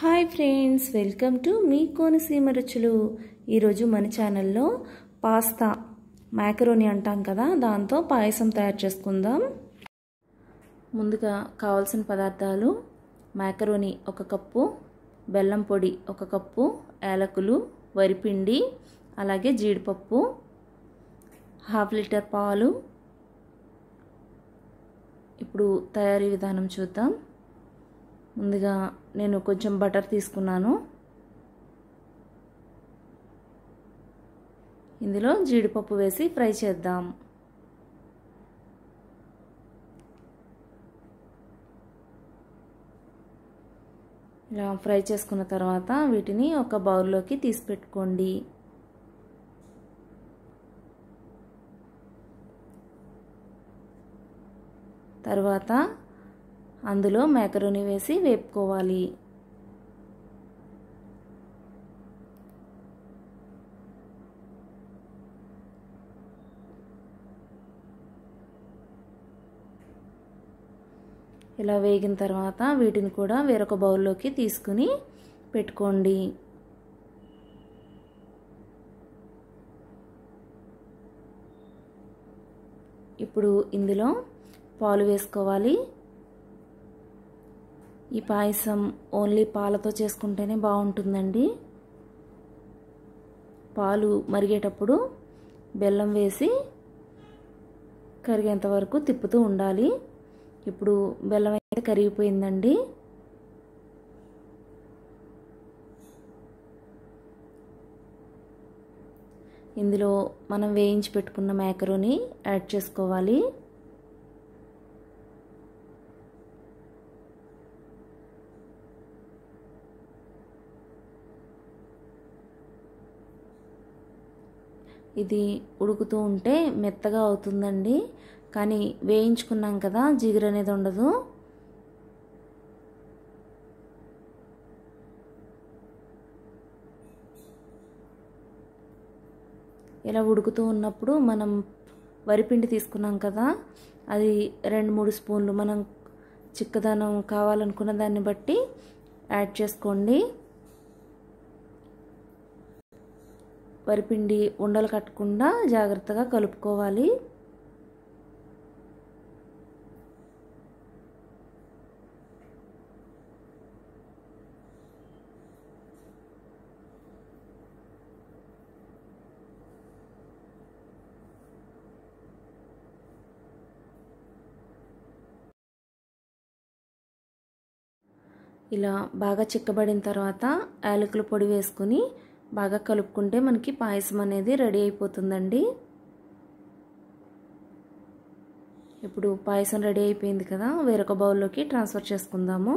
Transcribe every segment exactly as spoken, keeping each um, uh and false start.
Hi friends, welcome to మీ కోనసీమ రుచులు. ఈరోజు మన ఛానల్లో పాస్తా మ్యాకరోనీ అంటాం కదా, దాంతో పాయసం తయారు చేసుకుందాం. ముందుగా కావాల్సిన పదార్థాలు: మ్యాకరోనీ ఒక కప్పు, బెల్లం పొడి ఒక కప్పు, యాలకులు, వరిపిండి, అలాగే జీడిపప్పు, హాఫ్ లీటర్ పాలు. ఇప్పుడు తయారీ విధానం చూద్దాం. ముందుగా నేను కొంచెం బటర్ తీసుకున్నాను. ఇందులో జీడిపప్పు వేసి ఫ్రై చేద్దాం. ఇలా ఫ్రై చేసుకున్న తర్వాత వీటిని ఒక బౌల్లోకి తీసి పెట్టుకోండి. తర్వాత అందులో మ్యాకరోనీ వేసి వేపుకోవాలి. ఇలా వేగిన తర్వాత వీటిని కూడా వేరొక బౌల్లోకి తీసుకుని పెట్టుకోండి. ఇప్పుడు ఇందులో పాలు వేసుకోవాలి. ఈ పాయసం ఓన్లీ పాలతో చేసుకుంటేనే బాగుంటుందండి. పాలు మరిగేటప్పుడు బెల్లం వేసి కరిగేంత వరకు తిప్పుతూ ఉండాలి. ఇప్పుడు బెల్లం అయితే కరిగిపోయిందండి. ఇందులో మనం వేయించి పెట్టుకున్న మ్యాకరోనీ యాడ్ చేసుకోవాలి. ఇది ఉడుకుతూ ఉంటే మెత్తగా అవుతుందండి, కానీ వేయించుకున్నాం కదా, జిగురు అనేది ఉండదు. ఇలా ఉడుకుతూ ఉన్నప్పుడు మనం వరిపిండి తీసుకున్నాం కదా, అది రెండు మూడు స్పూన్లు మనం చిక్కదనం కావాలనుకున్న దాన్ని బట్టి యాడ్ చేసుకోండి. వరిపిండి ఉండలు కట్టకుండా జాగ్రత్తగా కలుపుకోవాలి. ఇలా బాగా చిక్కబడిన తర్వాత యాలకుల పొడి వేసుకుని బాగా కలుపుకుంటే మనకి పాయసం అనేది రెడీ అయిపోతుందండి. ఇప్పుడు పాయసం రెడీ అయిపోయింది కదా, వేరొక బౌల్లోకి ట్రాన్స్ఫర్ చేసుకుందాము.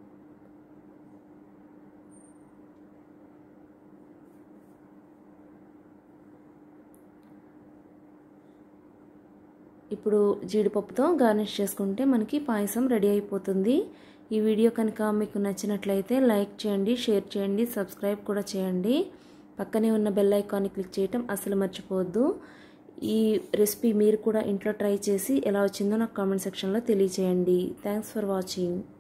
ఇప్పుడు జీడిపప్పుతో గార్నిష్ చేసుకుంటే మనకి పాయసం రెడీ అయిపోతుంది. ఈ వీడియో కనుక మీకు నచ్చినట్లయితే లైక్ చేయండి, షేర్ చేయండి, సబ్స్క్రైబ్ కూడా చేయండి. పక్కనే ఉన్న బెల్ ఐకాన్ని క్లిక్ చేయటం అస్సలు మర్చిపోవద్దు. ఈ రెసిపీ మీరు కూడా ఇంట్లో ట్రై చేసి ఎలా వచ్చిందో నాకు కామెంట్ సెక్షన్లో తెలియచేయండి. Thanks for watching.